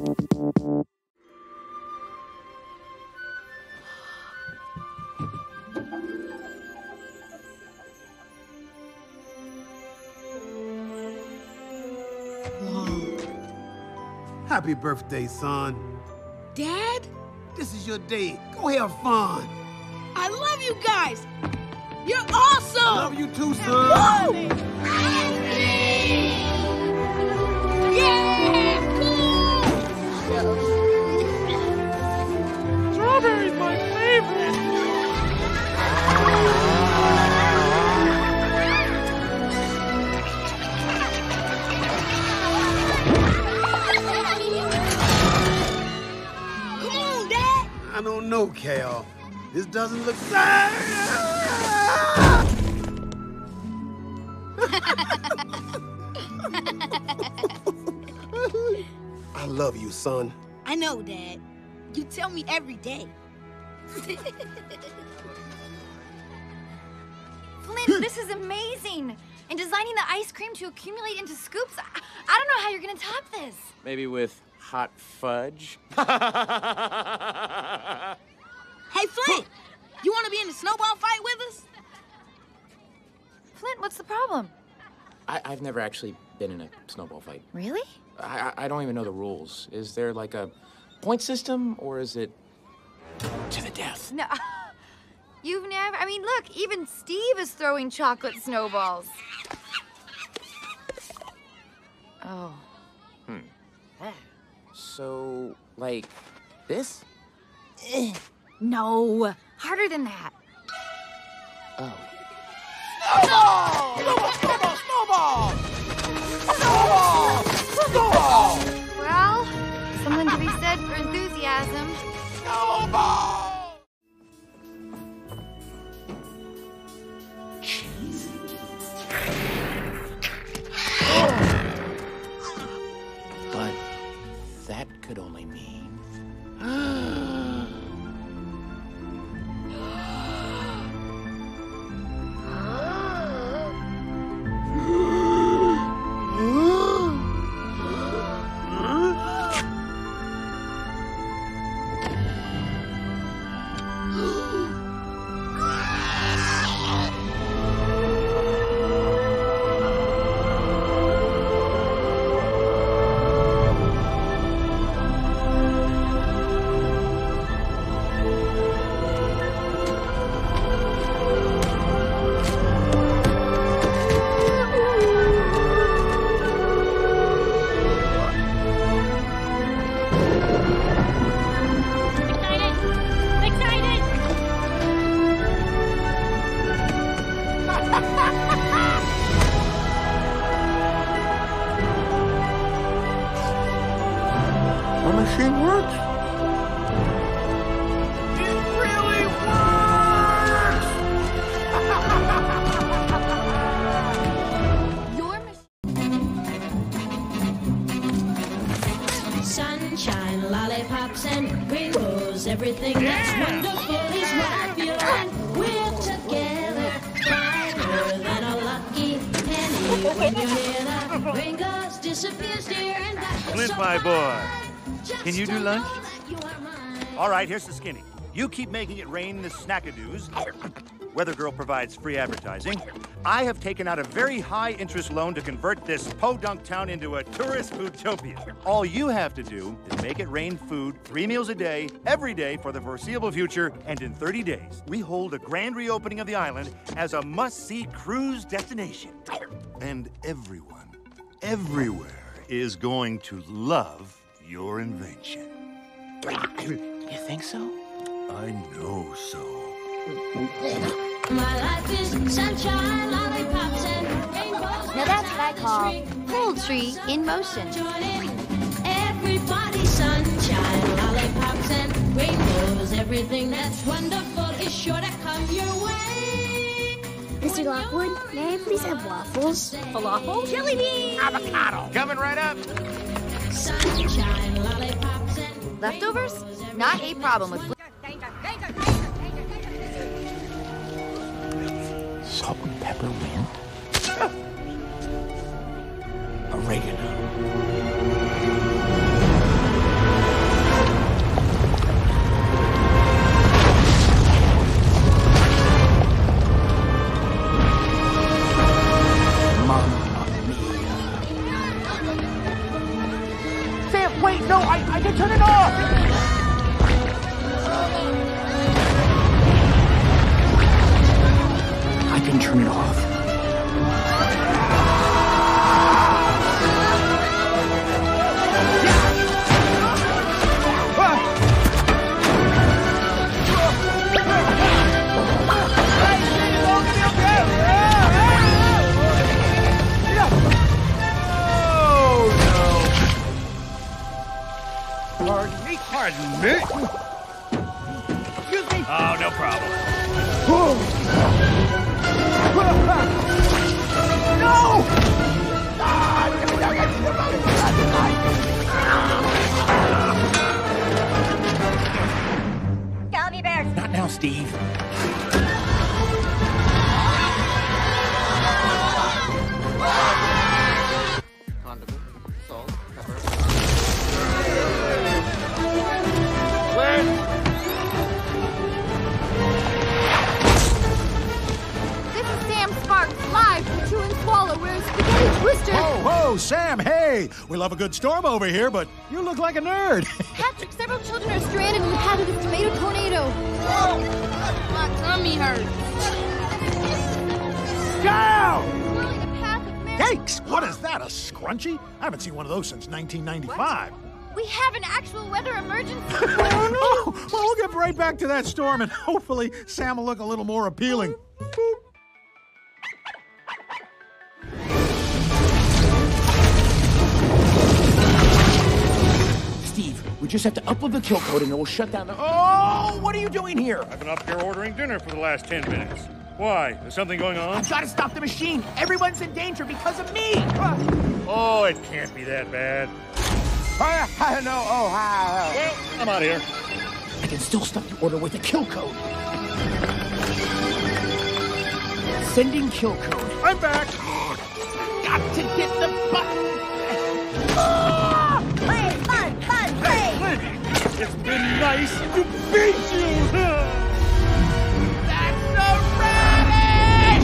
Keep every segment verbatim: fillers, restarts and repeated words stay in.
Happy birthday, son. Dad? This is your day. Go have fun. I love you guys. You're awesome. I love you too, son. Woo! Yeah! Cool! Strawberry's my favorite. I don't know, Cal. This doesn't look... I love you, son. I know, Dad. You tell me every day. Flint, this is amazing. And designing the ice cream to accumulate into scoops, I, I don't know how you're gonna top this. Maybe with hot fudge? Hey, Flint! You want to be in the snowball fight with us? Flint, what's the problem? I, I've never actually been in a snowball fight. Really? I, I don't even know the rules. Is there like a point system, or is it to the death? No. You've never... I mean, look, even Steve is throwing chocolate snowballs. Oh. Hmm. So, like, this? No. Harder than that. Oh. Snowball! Snowball! Snowball! Snowball! Snowball! Well, something to be said for enthusiasm. Snowball! But that could only mean... The machine works. It really works! Your machine. Sunshine, lollipops, and rainbows. Everything that's wonderful is what I feel. And we're together, brighter than a lucky penny. When you're near, the rain goes, disappears, dear, and that's Flint, so my boy. Can you do lunch? All right, here's the skinny. You keep making it rain the snackadoos. Weather Girl provides free advertising. I have taken out a very high-interest loan to convert this podunk town into a tourist foodtopia. All you have to do is make it rain food three meals a day, every day for the foreseeable future, and in thirty days, we hold a grand reopening of the island as a must-see cruise destination. And everyone, everywhere, is going to love your invention. You think so? I know so. My life is sunshine, lollipops, and rainbows. Now that's what I call poultry in motion. Join in. Everybody, sunshine, lollipops, and rainbows. Everything that's wonderful is sure to come your way. Mister Lockwood, may I please have waffles? Falafel? Jelly bean! Avocado! Coming right up! Sunshine, lollipops, and Leftovers? Not a problem with... Salt and pepper wind? Oregano. Wait, no, I, I can turn it off! I can turn it off. Pardon me? Pardon me? Excuse me? Oh, no problem. No! Gummy bears. Not now, Steve. Condiment, salt, pepper. This is Sam Sparks, live from Chewandswallow, where spaghetti twisters. Ho, ho, Sam, hey! We love a good storm over here, but you look like a nerd. Patrick, several children are stranded in the path of this tomato tornado. My tummy hurts. Down! Following the path of Mary. Yikes! What is that, a scrunchie? I haven't seen one of those since nineteen ninety-five. We have an actual weather emergency. Oh, no! Well, we'll get right back to that storm, and hopefully Sam will look a little more appealing. Boop. Steve, we just have to upload the kill code and it will shut down the... Oh, what are you doing here? I've been up here ordering dinner for the last ten minutes. Why? Is something going on? I've got to stop the machine. Everyone's in danger because of me. Oh, it can't be that bad. I know. Oh, hi. Well, I'm out of here. I can still stop the order with the kill code. Sending kill code. I'm back. Got to get the button. Play, fun, fun, play. It's been nice to beat you. That's the radish!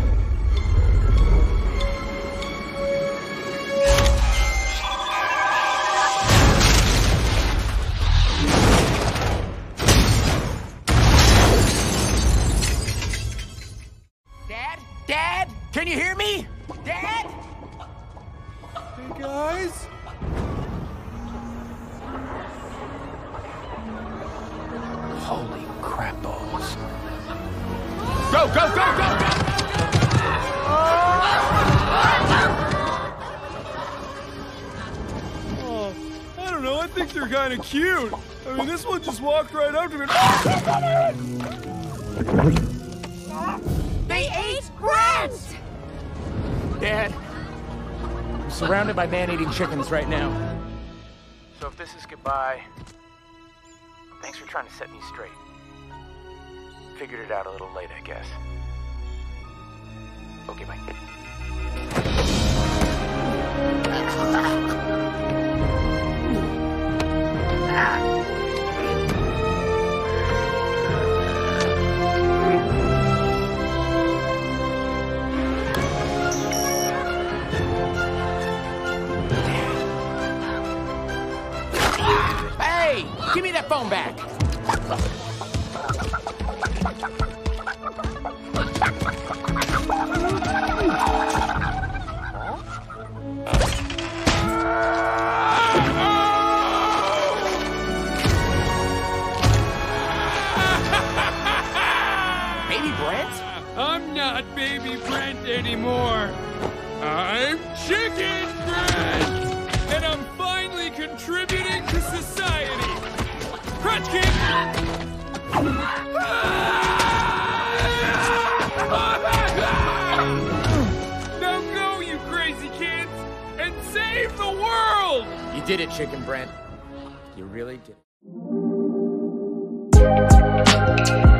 Dad? Dad? Can you hear me? Dad? Hey, guys. Holy crap balls. Go, go, go, go, go! Oh, I don't know. I think they're kind of cute. I mean, this one just walked right up to me. They ate Brent! Dad, I'm surrounded by man-eating chickens right now. So if this is goodbye, thanks for trying to set me straight. Figured it out a little late, I guess. Okay, bye. Hey, give me that phone back. Baby Brent? I'm not Baby Brent anymore. I'm Chicken Brent! And I'm finally contributing to society. Crunch kick! Now go, you crazy kids, and save the world! You did it, Chicken Brent. You really did it.